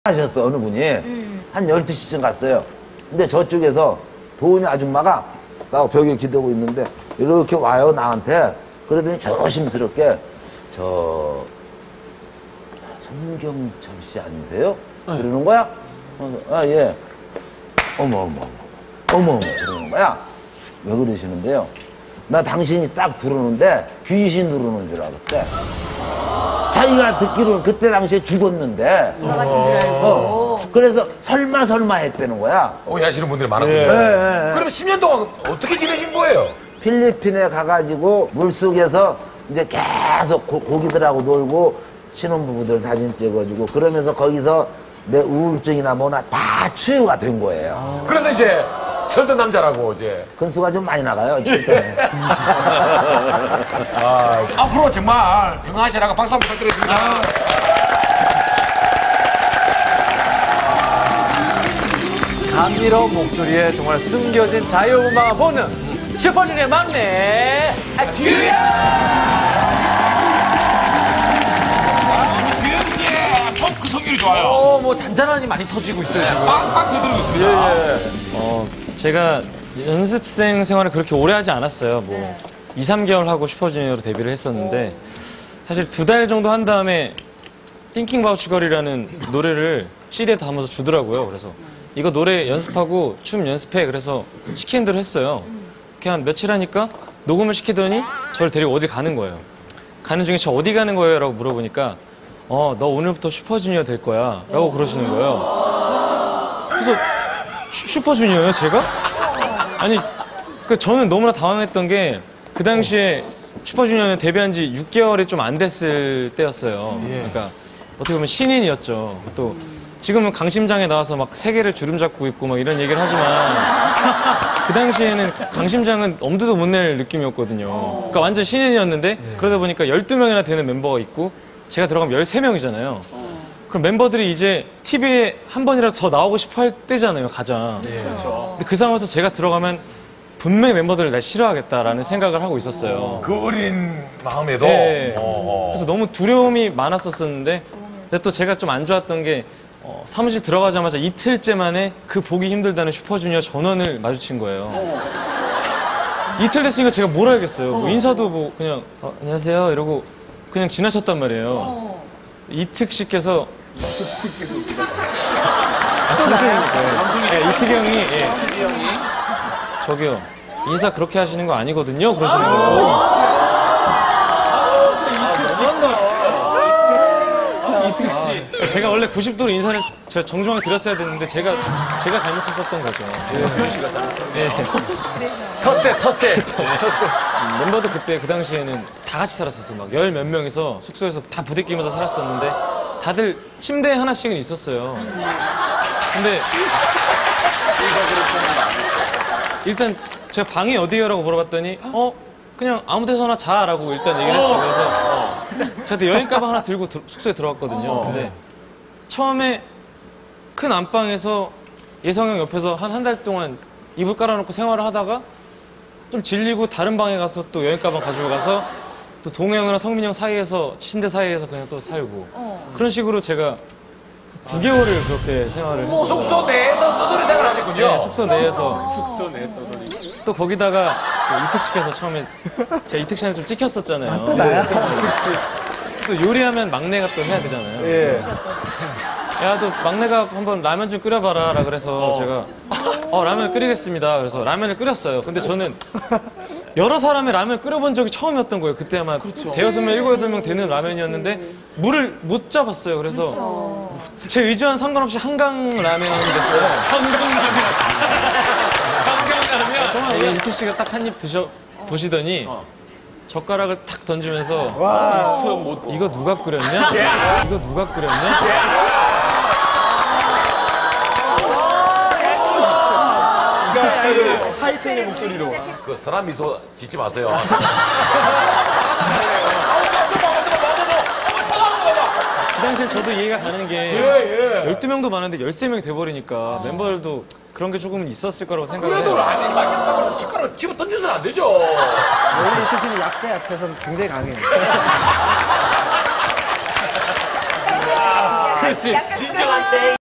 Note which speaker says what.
Speaker 1: 하셨어, 어느 분이. 한 12시쯤 갔어요. 근데 저쪽에서 도우미 아줌마가 나 벽에 기대고 있는데 이렇게 와요, 나한테. 그러더니 조심스럽게 손경철 씨 아니세요? 그러는 거야? 아, 예. 어머, 그러는 거야. 왜 그러시는데요? 나 당신이 딱 들어오는데 귀신 들어오는 줄 알았대. 자기가 듣기로는 그때 당시에 죽었는데.
Speaker 2: 돌아가신 줄 알고.
Speaker 1: 그래서 설마 했다는 거야.
Speaker 3: 오해하시는 분들이 많았군요. 그러면 10년 동안 어떻게 지내신 거예요?
Speaker 1: 필리핀에 가가지고 물속에서 이제 계속 고기들하고 놀고 신혼부부들 사진 찍어주고 그러면서 거기서 내 우울증이나 뭐나 다 치유가 된 거예요.
Speaker 3: 그래서 이제 철든 남자라고 이제
Speaker 1: 근수가 좀 많이 나가요, 절대.
Speaker 3: 앞으로 정말 영화하시라고 박수 한번 부탁드리겠습니다.
Speaker 4: 감미로운 목소리에 정말 숨겨진 자유음악을 보는 슈퍼주니어의 막내 규현!
Speaker 3: 규현씨의 그 성격이 좋아요.
Speaker 4: 뭐 잔잔하니 많이 터지고 있어요, 지금.
Speaker 3: 빵빵 터뜨리고 있습니다.
Speaker 5: 제가 연습생 생활을 그렇게 오래 하지 않았어요. 2, 3개월 하고 슈퍼주니어로 데뷔를 했었는데 사실 2달 정도 한 다음에 Thinking About You Girl이라는 노래를 CD에 담아서 주더라고요. 그래서 이거 노래 연습하고 춤 연습해. 그래서 시키는 대로 했어요. 이렇게 한 며칠 하니까 녹음을 시키더니 저를 데리고 어디 가는 거예요. 가는 중에 저 어디 가는 거예요? 라고 물어보니까 너 오늘부터 슈퍼주니어 될 거야 라고 그러시는 거예요. 그래서 슈퍼주니어요, 제가? 아니, 저는 너무나 당황했던 게 그 당시에 슈퍼주니어는 데뷔한 지 6개월이 좀 안 됐을 때였어요. 그러니까 어떻게 보면 신인이었죠. 또 지금은 강심장에 나와서 막 세계를 주름 잡고 있고 막 이런 얘기를 하지만 그 당시에는 강심장은 엄두도 못 낼 느낌이었거든요. 그러니까 완전 신인이었는데 그러다 보니까 12명이나 되는 멤버가 있고 제가 들어가면 13명이잖아요. 그럼 멤버들이 이제 TV에 한 번이라도 더 나오고 싶어 할 때잖아요, 가장. 근데 그 상황에서 제가 들어가면 분명히 멤버들을 날 싫어하겠다라는 생각을 하고 있었어요.
Speaker 3: 그 어린 마음에도.
Speaker 5: 네. 그래서 너무 두려움이 많았었는데 근데 또 제가 좀 안 좋았던 게 사무실 들어가자마자 이틀째 만에 그 보기 힘들다는 슈퍼주니어 전원을 마주친 거예요. 이틀 됐으니까 제가 뭘 알겠어요. 뭐 인사도 뭐 그냥 안녕하세요 이러고 그냥 지나쳤단 말이에요. 이특씨께서 이특이 형이 저기요 인사 그렇게 하시는 거 아니거든요 그러시는 거예요. 제가 원래 90도로 인사를 제가 정중하게 드렸어야 되는데 제가 잘못했었던 거죠.
Speaker 4: 텃세.
Speaker 5: 멤버도 그때 그 당시에는 다 같이 살았었어요. 막 10몇 명이서 숙소에서 다 부대끼면서 살았었는데 다들 침대에 하나씩은 있었어요. 근데 일단 제가 방이 어디요라고 물어봤더니 그냥 아무 데서나 자라고 일단 얘기를 했어요. 그래서 저한테 여행 가방 하나 들고 숙소에 들어왔거든요. 근데 처음에 큰 안방에서 예성 형 옆에서 한 달 동안 이불 깔아놓고 생활을 하다가 좀 질리고 다른 방에 가서 또 여행 가방 가지고 가서 또 동해 형이랑 성민 형 사이에서 침대 사이에서 그냥 또 살고 그런 식으로 제가 9개월을 그렇게 생활을 했어요.
Speaker 3: 숙소 내에서 떠돌이 생활을 하셨군요.
Speaker 5: 네, 숙소 내에 또 거기다가 또 이특씨께서 처음에 제가 이특씨한테 좀 찍혔었잖아요.
Speaker 6: 또 나야?
Speaker 5: 또 요리하면 막내가 또 해야 되잖아요. 야, 너 막내가 한번 라면 좀 끓여봐라 라 그래서 제가 라면을 끓이겠습니다. 그래서 라면을 끓였어요. 근데 저는 여러 사람의 라면을 끓여본 적이 처음이었던 거예요. 그때 아마 대여섯 명, 7, 8명 되는 라면이었는데 물을 못 잡았어요. 그래서 제 의지와는 상관없이 한강 라면이 됐어요. 한강라면? 이특 씨가 딱 한 입 보시더니 젓가락을 탁 던지면서 이거 누가 끓였냐? 이거 누가 끓였냐?
Speaker 4: 하이틴의 목소리로.
Speaker 3: 그 사람 미소 짓지 마세요.
Speaker 5: 그 당시에 저도 이해가 가는 게 12명도 많은데 13명이 돼버리니까 멤버들도 그런 게 조금은 있었을 거라고 생각을
Speaker 3: 그래도
Speaker 5: 해요.
Speaker 3: 라면 맛있다고 숟가락 집어 던져서는 안 되죠.
Speaker 6: 원래 이특씨는 약자 앞에서는 굉장히 강해요.
Speaker 4: 그렇지.
Speaker 2: 약간 진정한 땡.